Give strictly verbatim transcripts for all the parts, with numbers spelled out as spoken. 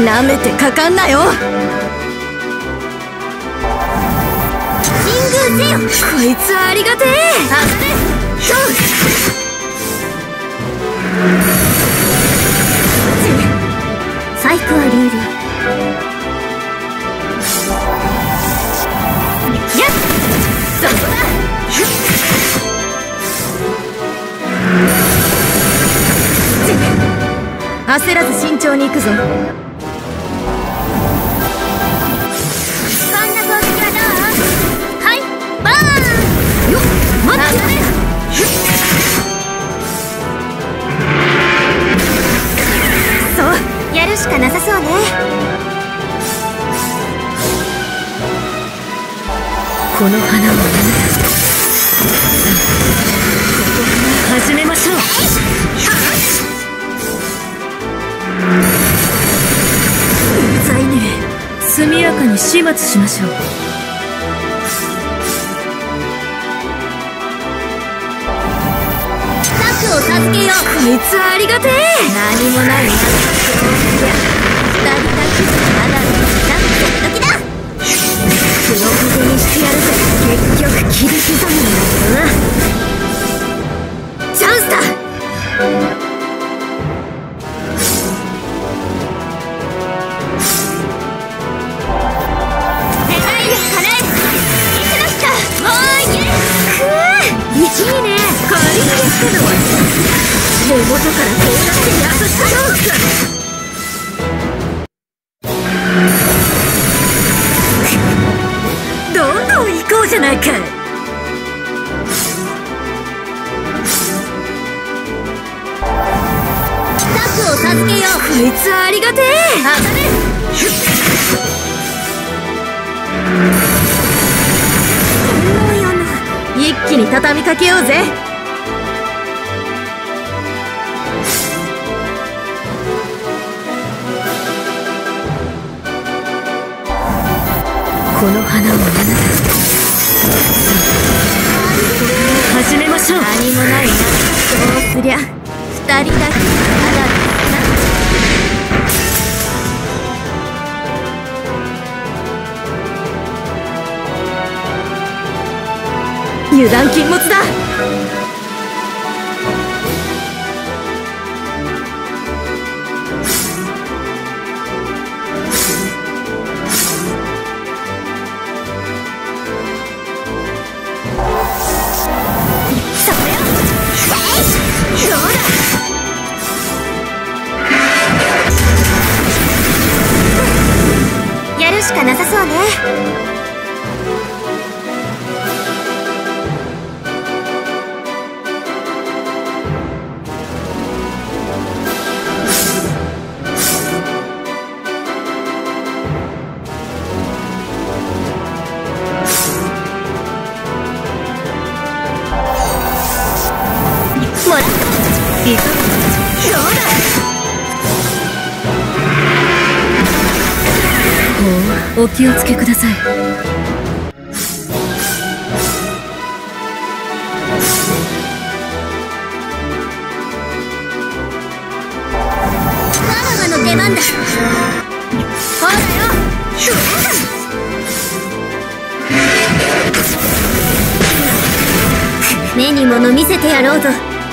なめてかかんなよ。神宮せよ。こいつはありがてえ。あぶね。そう。細工はルール。やっそこだ。焦らず慎重に行くぞ。こんな攻撃はどう？はいバーン。よっ待ってね。そうやるしかなさそうね。この花をあなた始めましょう。うざいね。速やかに始末しましょう。策を授けよう。こいつはありがてえ。何もないな。二人だけでまだまだ攻め時だ。黒焦げにしてやるぜ。結局切り刻むんだけどな。チャンスだ。いいね。軽いですけど根元からこうやってやっとしようか。どんどん行こうじゃないか。策を授けよう。こいつはありがてえ。あがね。一気に畳みかけようぜ。この花をあなた始めましょう。何もないな。そうすりゃ二人だけまだな。油断禁物だ。それよ。どうだ。やるしかなさそうね。どうだ。お気をつけください。ガラガの出番だ。ほらよ。目に物見せてやろうぞ。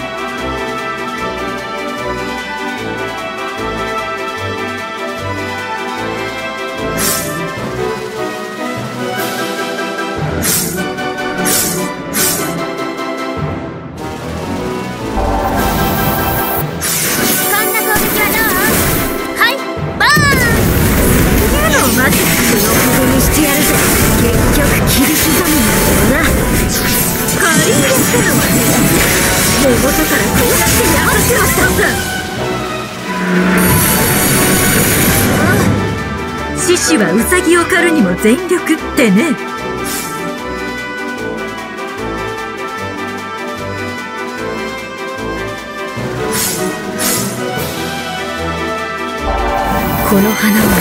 根元からこうやってやらせはしたんだ。獅子はウサギを狩るにも全力ってね。この花を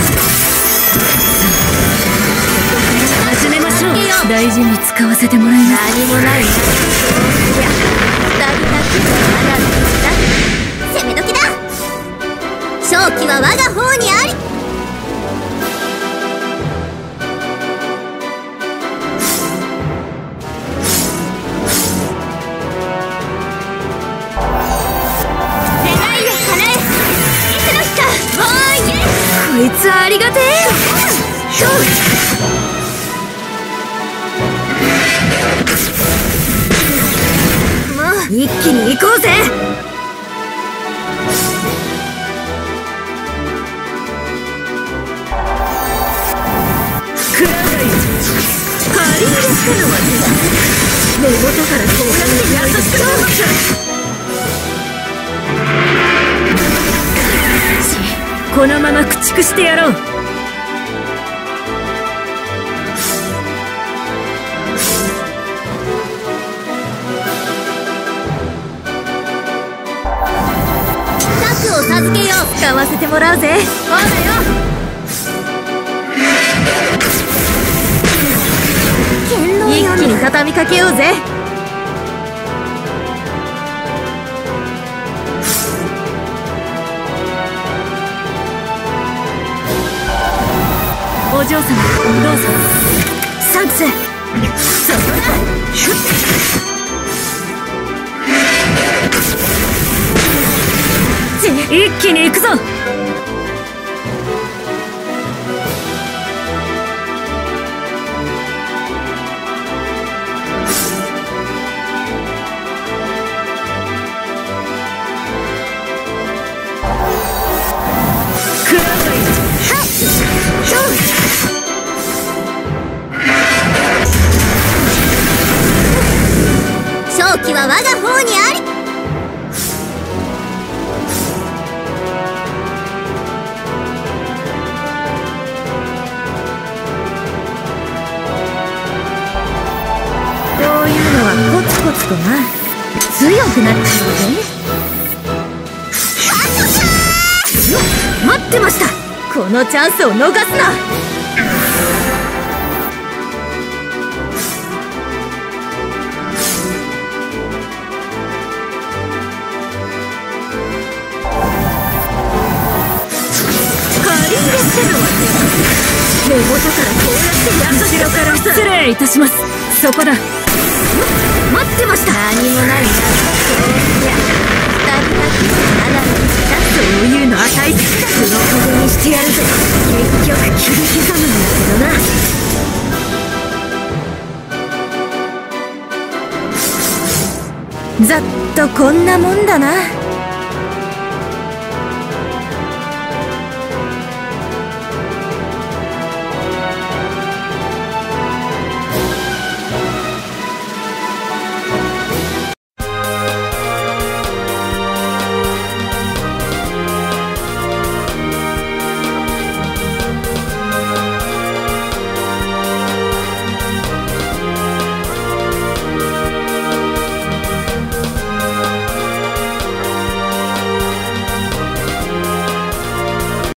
始めましょう。大事に使わせてもらいます。何もないな。二人だけの花だ。攻め時だ。勝勝機は我が方にあり。こいつありがてえ。もう一気に行こうぜ。食らうがいい。借り入れしたのは根元からこうやってやっとしちゃう。このまま駆逐してやろう。策を授けよう。使わせてもらうぜ。ほらよ。一気に畳みかけようぜ。お嬢様、どうぞ。サンクス。そこだ。一気に行くぞ。勝機は我が方にあり。こういうのはコツコツとな。強くなっちゃうぜ。待ってました。このチャンスを逃すな。根元からこうやって後ろから失礼いたします。そこだ。待ってました。何もないな。いや、二人だけならそういうの値する。黒焦げにしてやるぜ。結局切り刻むんだけどな。ざっとこんなもんだな。